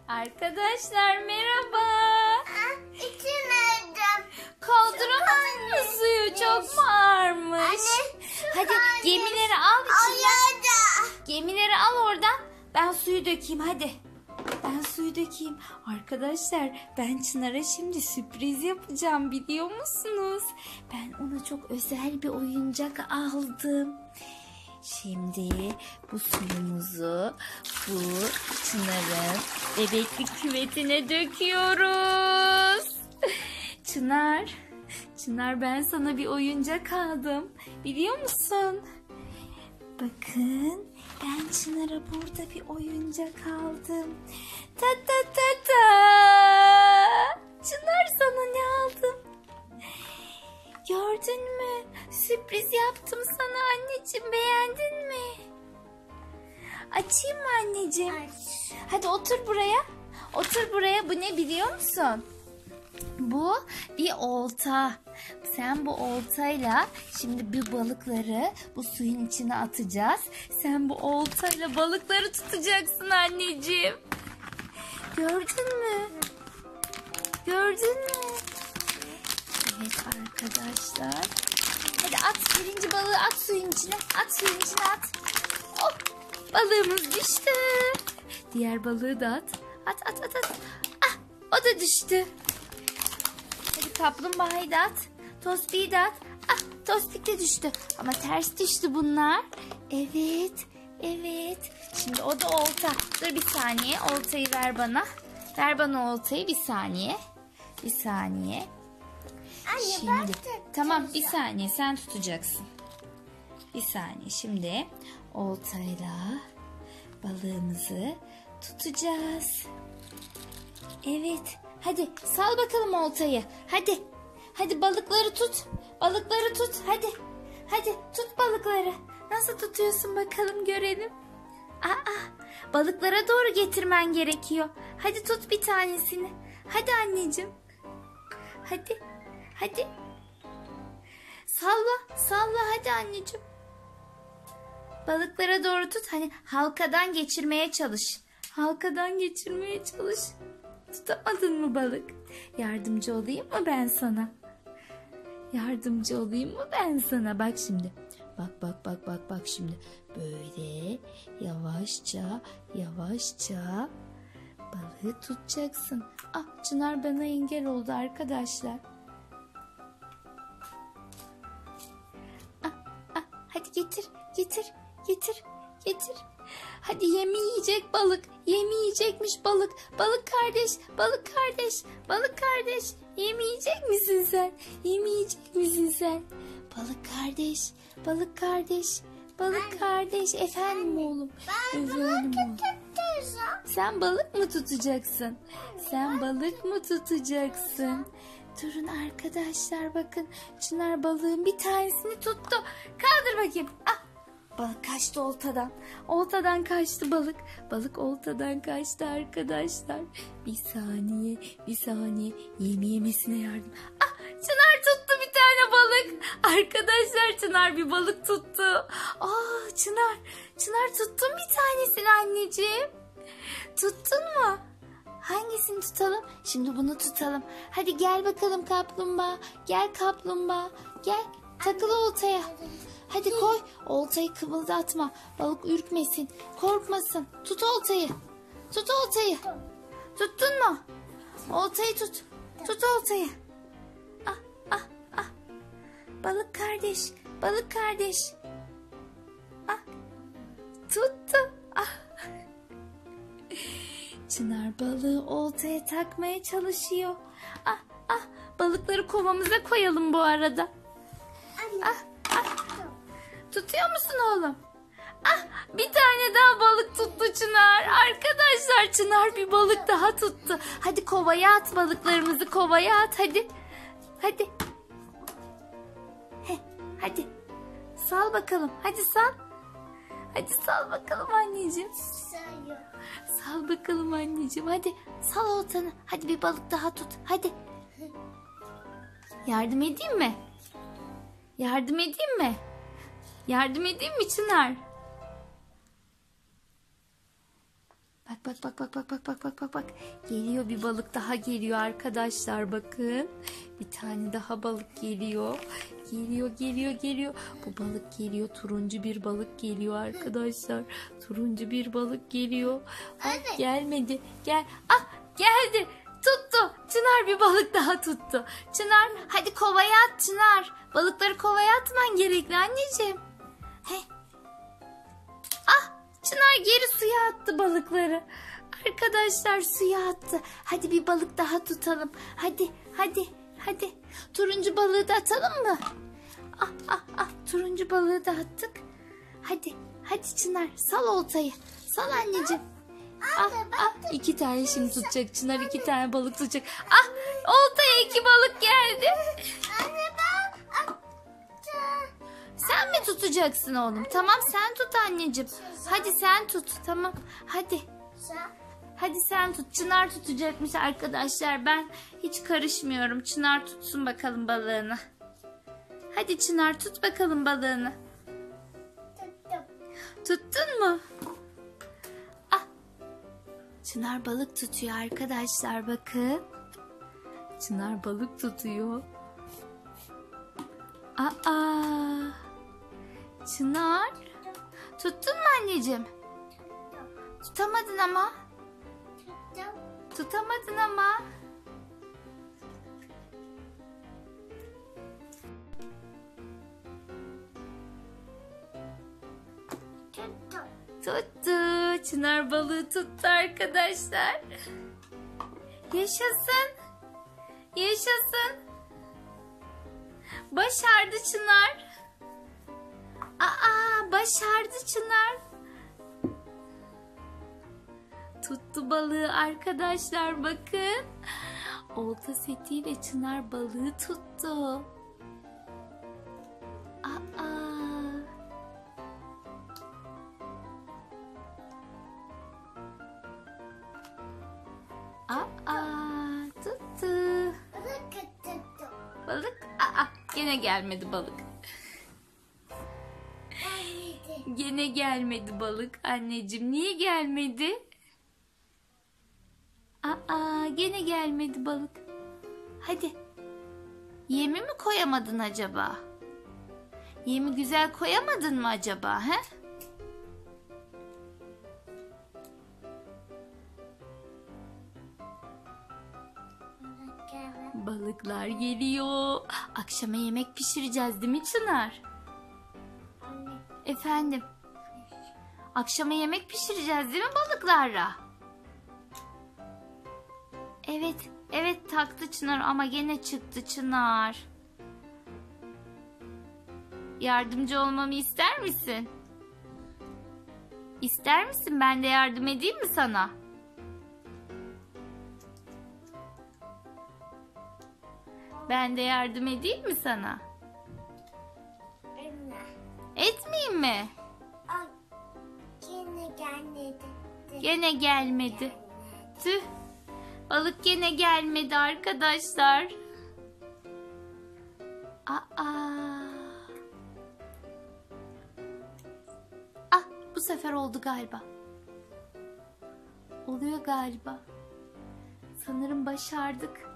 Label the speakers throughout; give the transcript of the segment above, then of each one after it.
Speaker 1: Arkadaşlar merhaba.
Speaker 2: İçmedim.
Speaker 1: Kaldıramaz mı suyu? Çok mu ağırmış?
Speaker 2: Anne,
Speaker 1: Hadi gemileri al içinden. Gemileri al oradan. Ben suyu dökeyim hadi. Ben suyu dökeyim. Arkadaşlar ben Çınar'a şimdi sürpriz yapacağım biliyor musunuz? Ben ona çok özel bir oyuncak aldım. Şimdi bu suyumuzu bu Çınar'ın bebeklik küvetine döküyoruz. Çınar ben sana bir oyuncak aldım. Biliyor musun? Bakın ben Çınar'a burada bir oyuncak aldım. Ta ta ta ta. Çınar sana ne aldım? Gördün mü? Sürpriz yaptım sana anneciğim. Beğendin mi? Açayım mı anneciğim?
Speaker 2: Aç.
Speaker 1: Hadi otur buraya. Otur buraya. Bu ne biliyor musun? Bu bir olta. Sen bu oltayla şimdi bu balıkları bu suyun içine atacağız. Sen bu oltayla balıkları tutacaksın anneciğim. Gördün mü? Gördün mü? Evet arkadaşlar. Hadi at birinci balığı at suyun içine. At suyun içine at. Hop, balığımız düştü. Diğer balığı da at. At. Ah, o da düştü. Hadi kaplumbağayı da at. Tospi'yi de at. Ah, Tospik de düştü. Ama ters düştü bunlar. Evet. Şimdi o da olta. Dur bir saniye. Oltayı ver bana. Ver bana oltayı bir saniye. Bir saniye.
Speaker 2: Anne, ben
Speaker 1: Şimdi
Speaker 2: tutacağım.
Speaker 1: tamam bir saniye sen tutacaksın. Bir saniye şimdi oltayla balığımızı tutacağız. Evet. Hadi sal bakalım oltayı. Hadi balıkları tut. Balıkları tut. Hadi tut balıkları. Nasıl tutuyorsun bakalım görelim. Balıklara doğru getirmen gerekiyor. Hadi tut bir tanesini. Hadi anneciğim. Hadi. Salla hadi anneciğim. Balıklara doğru tut. Hani halkadan geçirmeye çalış. Tutamadın mı balık? Yardımcı olayım mı ben sana? Bak şimdi. Bak şimdi. Böyle yavaşça balığı tutacaksın. Ah, Çınar bana engel oldu arkadaşlar. Hadi getir. Hadi yemi yiyecek balık. Yemi yiyecekmiş balık. Balık kardeş. Yemi yiyecek misin sen? Balık kardeş. Efendim oğlum.
Speaker 2: Ben
Speaker 1: Efendim oğlum.
Speaker 2: tutacağım.
Speaker 1: Sen balık mı tutacaksın? Durun arkadaşlar bakın. Çınar balığın bir tanesini tuttu. Kaldır bakayım. Ah, balık kaçtı oltadan. Oltadan kaçtı balık. Balık oltadan kaçtı arkadaşlar. Bir saniye. Yemesine yardım. Ah, Çınar tuttu bir tane balık. Arkadaşlar Çınar bir balık tuttu. Çınar tuttun bir tanesini anneciğim. Tuttun mu? Hangisini tutalım? Şimdi bunu tutalım. Hadi gel bakalım kaplumbağa. Gel. Takıl oltaya. Hadi koy. Oltayı kımıldatma. Balık ürkmesin. Korkmasın. Tut oltayı. Tuttun mu? Oltayı tut. Tut oltayı. Ah. Balık kardeş. Ah. Tuttu. Ah. Çınar balığı oltaya takmaya çalışıyor. Ah. Balıkları kovamıza koyalım bu arada. Tutuyor musun oğlum? Bir tane daha balık tuttu Çınar. Arkadaşlar Çınar bir balık daha tuttu. Hadi kovaya at balıklarımızı. Hadi. Hadi. Sal bakalım. Hadi sal bakalım anneciğim. Sal bakalım anneciğim. Hadi sal oltanı. Hadi bir balık daha tut. Hadi. Yardım edeyim mi? Yardım edeyim mi Çınar? Bak bak bak bak bak bak bak bak bak bak. Geliyor, bir balık daha geliyor arkadaşlar, bakın. Bir tane daha balık geliyor. Geliyor. Bu balık geliyor. Turuncu bir balık geliyor arkadaşlar. Turuncu bir balık geliyor. Ah, gelmedi. Gel. Ah, geldi. Tuttu. Çınar bir balık daha tuttu. Çınar hadi kovaya at Çınar. Balıkları kovaya atman gerekli anneciğim. Heh. Ah, Çınar geri suya attı balıkları. Arkadaşlar suya attı. Hadi bir balık daha tutalım. Hadi. Turuncu balığı da atalım mı? Ah. Turuncu balığı da attık. Hadi Çınar, sal oltayı. Sal anneciğim. İki tane şimdi tutacak Çınar, iki tane balık tutacak. Oltaya iki balık geldi.
Speaker 2: Anne ben attım.
Speaker 1: Sen mi tutacaksın oğlum? Tamam, sen tut anneciğim. Hadi sen tut, tamam. Hadi sen tut. Çınar tutacakmış arkadaşlar. Ben hiç karışmıyorum. Çınar tutsun bakalım balığını. Hadi Çınar, tut bakalım balığını.
Speaker 2: Tuttum.
Speaker 1: Tuttun mu? Ah. Çınar balık tutuyor arkadaşlar, bakın. Çınar balık tutuyor. Çınar. Tuttun mu anneciğim? Tutamadın ama. Tutamadın ama.
Speaker 2: Tuttum.
Speaker 1: Tuttu. Çınar balığı tuttu arkadaşlar. Yaşasın. Başardı Çınar. Başardı Çınar. Tuttu balığı arkadaşlar, bakın. Olta setiyle Çınar balığı tuttu. Tuttu.
Speaker 2: Balık tuttum.
Speaker 1: Balık. Gene gelmedi balık. Gene gelmedi balık anneciğim. Niye gelmedi? Gene gelmedi balık. Hadi. Yemi mi koyamadın acaba? Yemi güzel koyamadın mı acaba? He? Balıklar geliyor. Akşama yemek pişireceğiz değil mi Çınar?
Speaker 2: Anne.
Speaker 1: Efendim. Akşama yemek pişireceğiz değil mi balıklarla? Evet taktı Çınar ama gene çıktı Çınar. Yardımcı olmamı ister misin? İster misin? Ben de yardım edeyim mi sana? Ben de yardım edeyim mi sana?
Speaker 2: Anne.
Speaker 1: Etmeyeyim mi?
Speaker 2: Yine gelmedi.
Speaker 1: Gene gelmedi. Tüh. Balık gene gelmedi arkadaşlar. Bu sefer oldu galiba. Oluyor galiba. Sanırım başardık.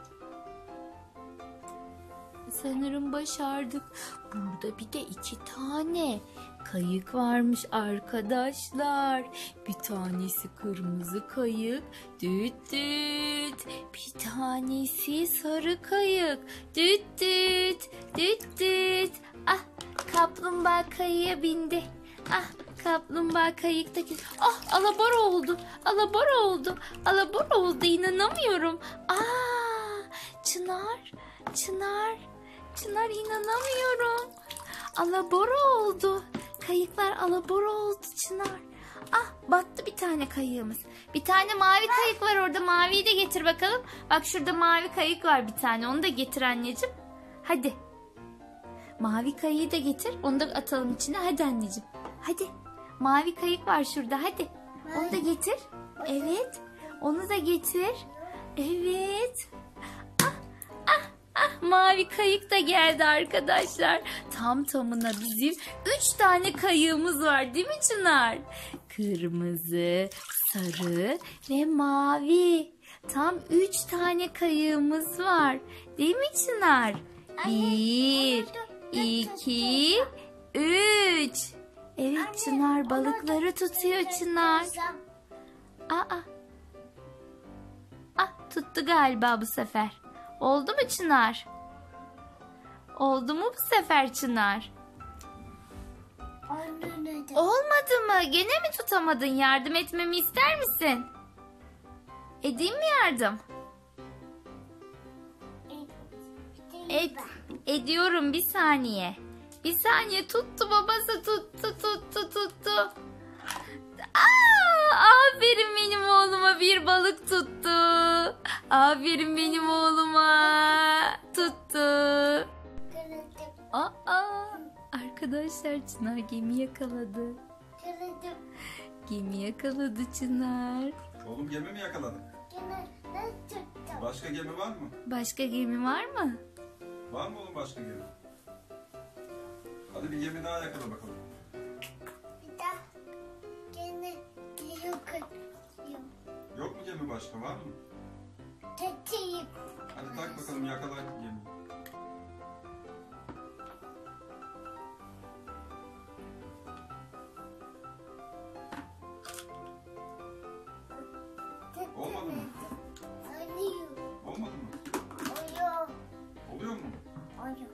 Speaker 1: Burada bir de 2 tane kayık varmış arkadaşlar. Bir tanesi kırmızı kayık. Düt düt. Bir tanesi sarı kayık. Düt düt. Düt düt. Kaplumbağa kayığa bindi. Kaplumbağa kayıktaki. Alabora oldu. İnanamıyorum. Çınar inanamıyorum. Alabora oldu. Kayıklar alabora oldu Çınar. Battı bir tane kayığımız. Bir tane mavi kayık var orada. Maviyi de getir bakalım. Bak şurada mavi kayık var bir tane. Onu da getir anneciğim. Hadi. Mavi kayığı da getir. Onu da atalım içine. Hadi anneciğim. Hadi. Mavi kayık var şurada. Hadi. Onu da getir. Evet. Onu da getir. Evet. Mavi kayık da geldi arkadaşlar. Tam tamına bizim 3 tane kayığımız var değil mi Çınar? Kırmızı, sarı ve mavi. Tam 3 tane kayığımız var. Değil mi Çınar? 1, 2, 3. Evet Çınar balıkları tutuyor Çınar. Aa. Tuttu galiba bu sefer. Oldu mu Çınar? Oldu mu bu sefer Çınar? Olmadı mı? Gene mi tutamadın? Yardım etmemi ister misin? Edeyim mi yardım? Ediyorum bir saniye. Bir saniye tuttu babası tuttu. Aferin benim oğluma bir balık tuttu. Aferin benim oğluma tuttu. Arkadaşlar Çınar gemi yakaladı. Gemi yakaladı Çınar.
Speaker 3: Oğlum gemi mi yakaladık? Başka gemi var mı?
Speaker 1: Başka gemi var mı?
Speaker 3: Var mı oğlum başka gemi? Hadi bir gemi daha yakala bakalım. Yok mu gemi başka var mı? Hadi tak bakalım yakala gemi. Olmadı mı? Olmadı mı? Oluyor mu? Peki.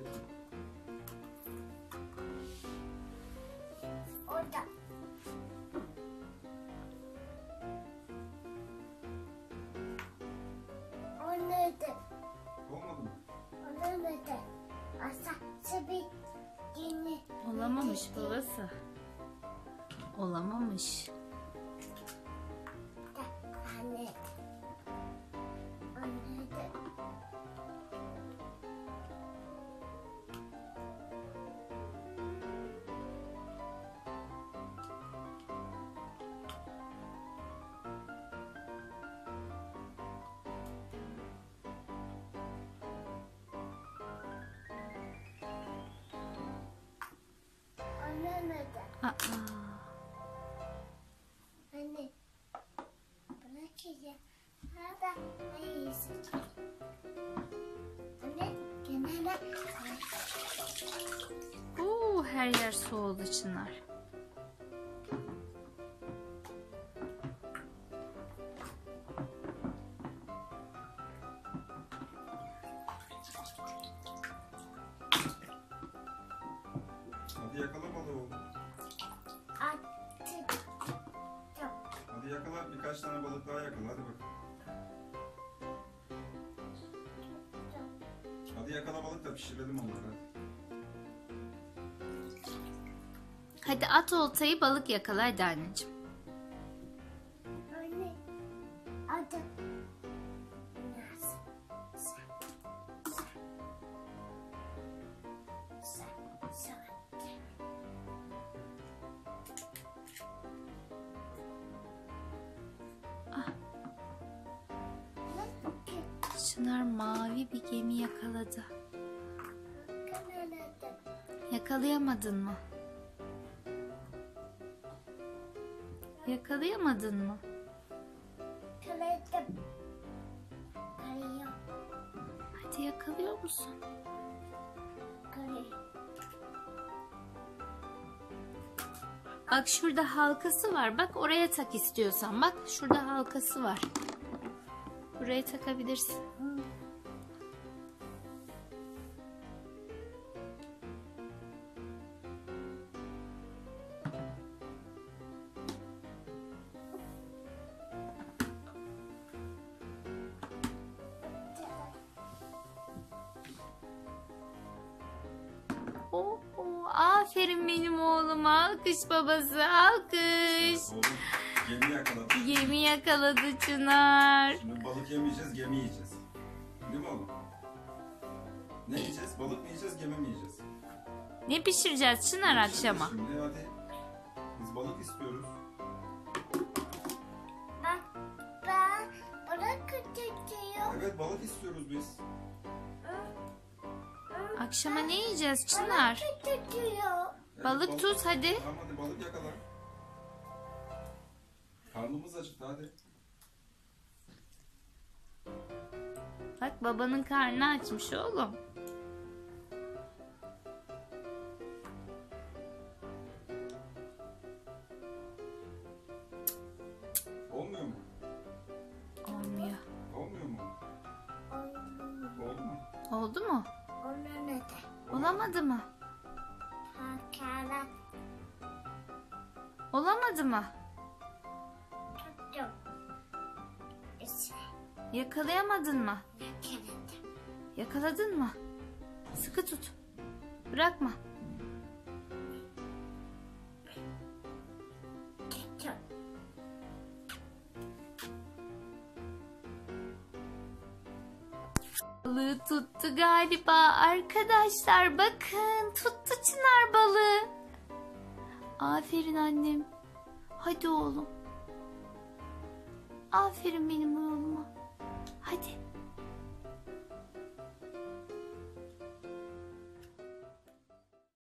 Speaker 3: Olmadı mı?
Speaker 1: Olamamış babası. Olamamış. Her yer soğudu Çınar.
Speaker 3: Hadi yakala balığı oğlum. Hadi yakala birkaç tane balık daha yakala hadi bakalım. Hadi yakala balık da pişirelim onları.
Speaker 1: Hadi at oltayı balık yakala hadi anneciğim. Çınar mavi bir gemi yakaladı. Yakalayamadın mı? Yakalayamadın mı? Hadi yakalıyor musun? Bak şurada halkası var. Bak oraya tak istiyorsan. Bak şurada halkası var. Buraya takabilirsin. Aferin benim oğluma. Alkış babası, alkış.
Speaker 3: Oğlum gemi yakaladı.
Speaker 1: Gemi yakaladı Çınar.
Speaker 3: Şimdi balık yemeyeceğiz, gemi yiyeceğiz. Değil mi oğlum? Ne yiyeceğiz? Balık mı yiyeceğiz, gemi mi yiyeceğiz?
Speaker 1: Ne pişireceğiz Çınar akşama?
Speaker 3: Şimdi hadi. Biz balık istiyoruz. Evet balık istiyoruz biz.
Speaker 1: Akşama ne yiyeceğiz Çınar?
Speaker 3: Evet,
Speaker 1: Balık tut hadi.
Speaker 3: Tamam hadi balık yakala. Karnımız acıktı hadi.
Speaker 1: Bak babanın karnı açmış oğlum.
Speaker 3: Olmuyor mu?
Speaker 1: Olmuyor.
Speaker 3: Olmuyor mu? Oldu mu?
Speaker 1: Oldu mu?
Speaker 2: Onun adı.
Speaker 1: Olamadı mı?
Speaker 2: Hakara
Speaker 1: Olamadı mı?
Speaker 2: tuttum. İşte
Speaker 1: Yakalayamadın mı?
Speaker 2: yakaladım.
Speaker 1: Yakaladın mı? Sıkı tut. Bırakma.
Speaker 2: Tuttum.
Speaker 1: Balığı tuttu galiba. Arkadaşlar bakın, tuttu çınar balığı. Aferin annem. Hadi oğlum. Aferin benim